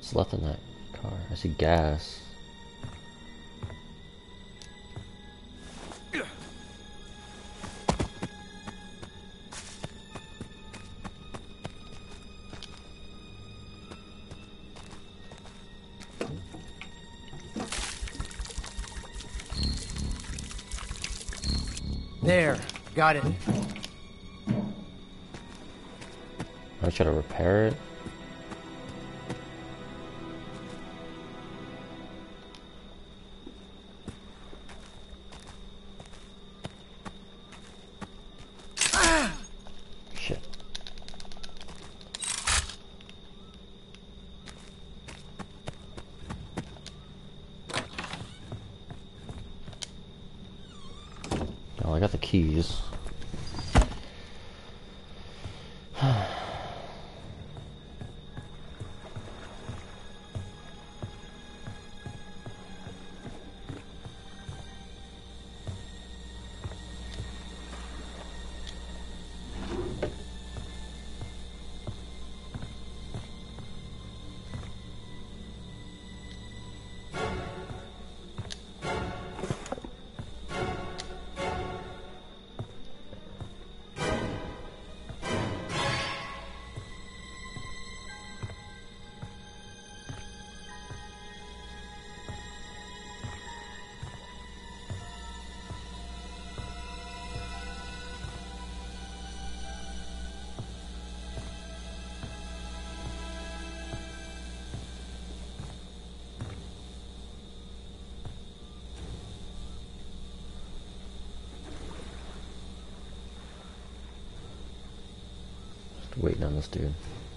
What's left in that car? I see gas. There, got it. I try to repair it. Shit. Oh, I got the keys. Waiting on this dude.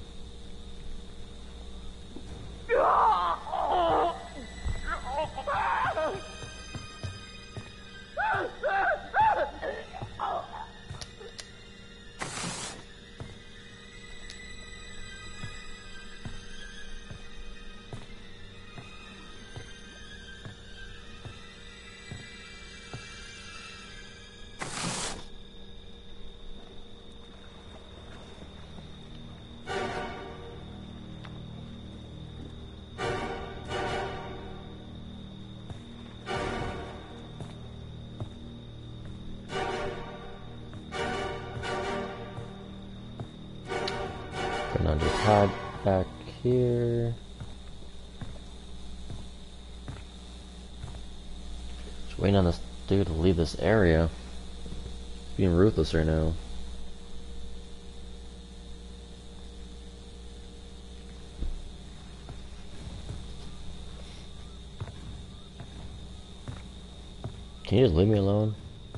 Gonna just hide back here. Just waiting on this dude to leave this area. Being ruthless right now. Can you just leave me alone?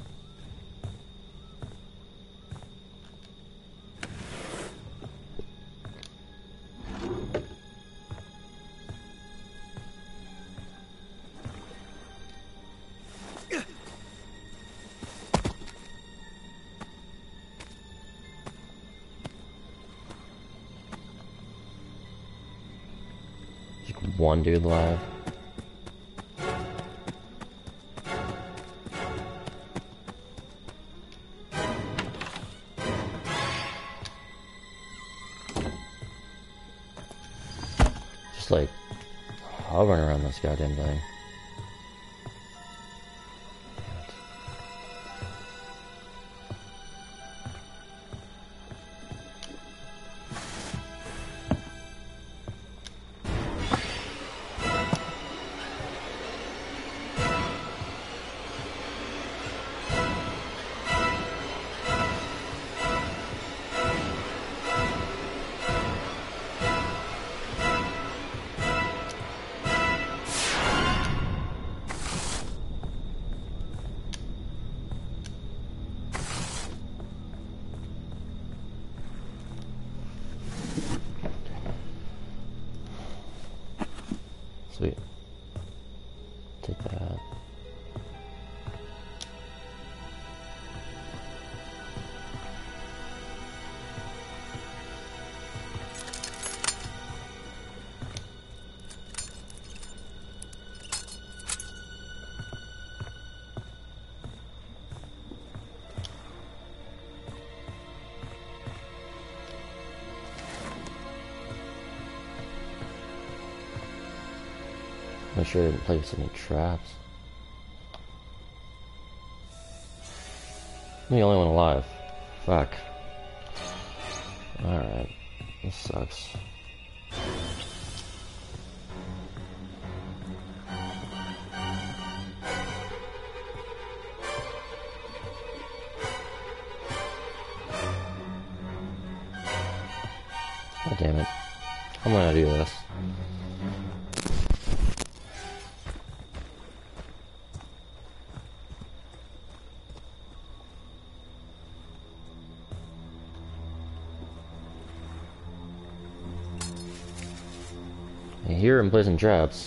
One dude alive. Just like hovering around this goddamn thing. Sweet. Take that. Make sure I didn't place any traps. I'm the only one alive. Fuck. Alright. This sucks. Oh, damn it. I'm gonna do this. I hear him placing traps.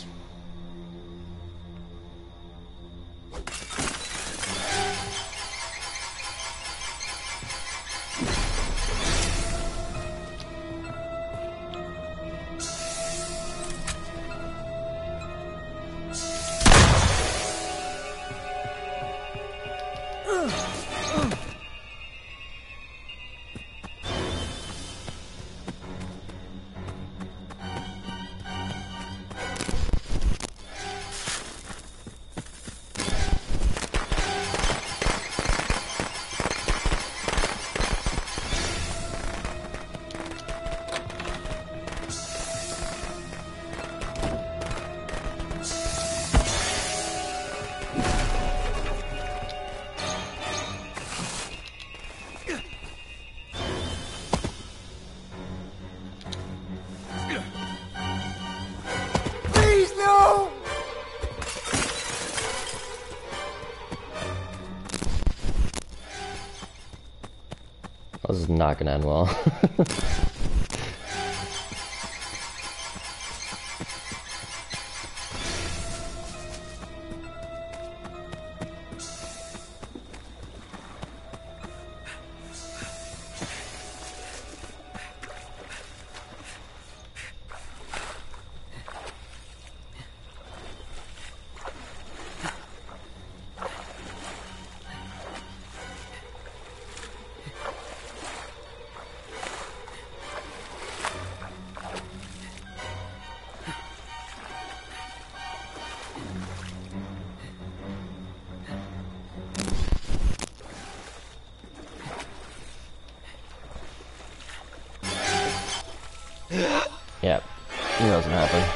This is not gonna end well. Yep, he knows what happened.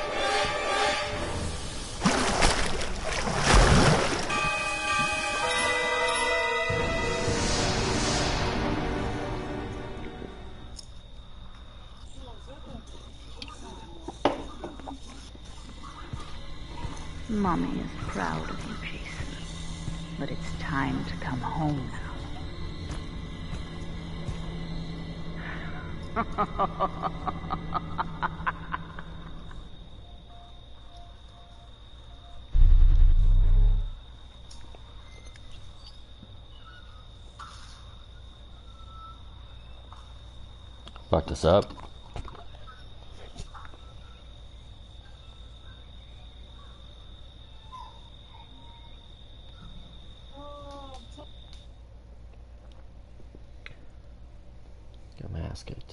Mommy is proud of you, Jason. But it's time to come home now. Fuck this up. Got mask it.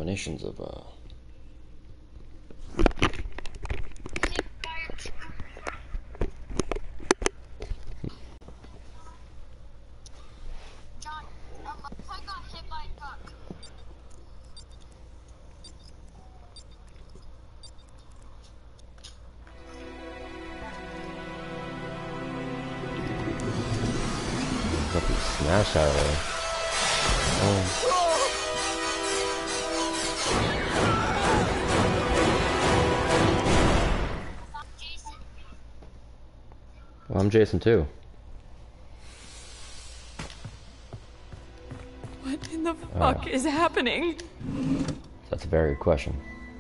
definitions of John, I got hit by a truck. Got these smash out of there. Oh. Well, I'm Jason too. What in the fuck is happening? That's a very good question.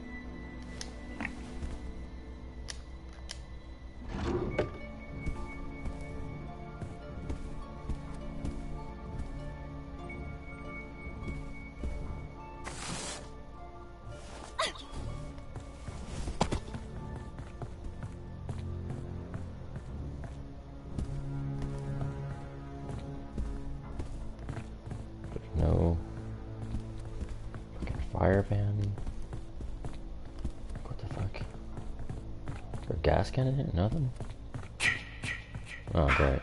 No fucking fire ban. What the fuck? Is there a gas can in here? Nothing? Oh, great.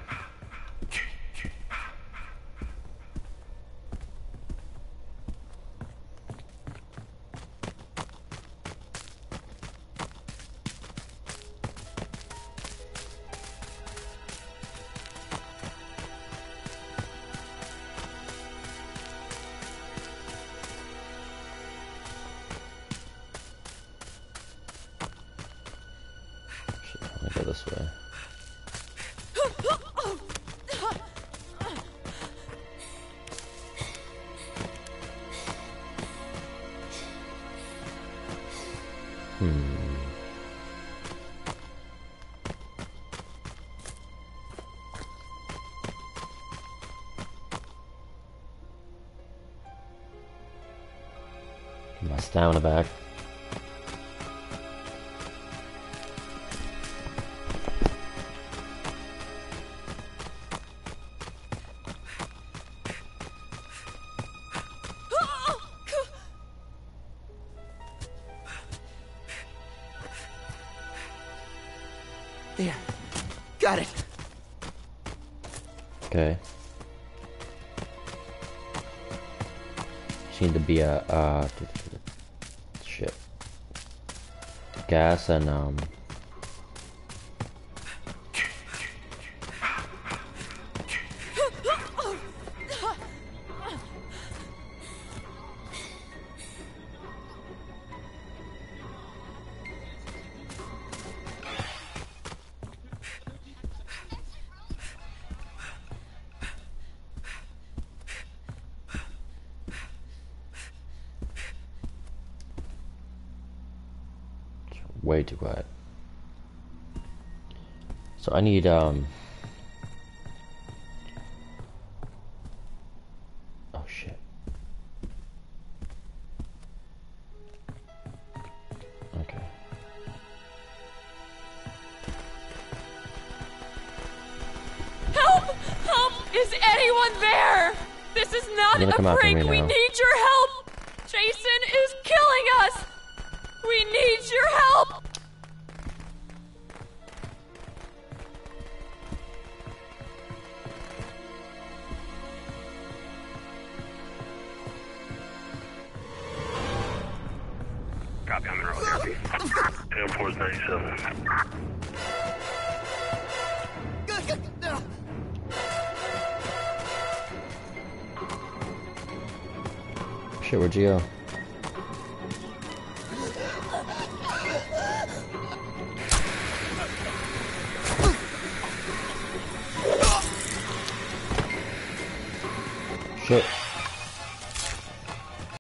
Let me go this way. Get my stamina back. There. Got it. Okay. Just need to be a shit. Gas and way too quiet. So I need oh shit. Okay. Help! Help! Is anyone there? This is not You're gonna a come after prank. me We now. need your help. Jason is killing us. We need your help. Copy on the road here. Air Force 97. Shit, where'd you go? Shit.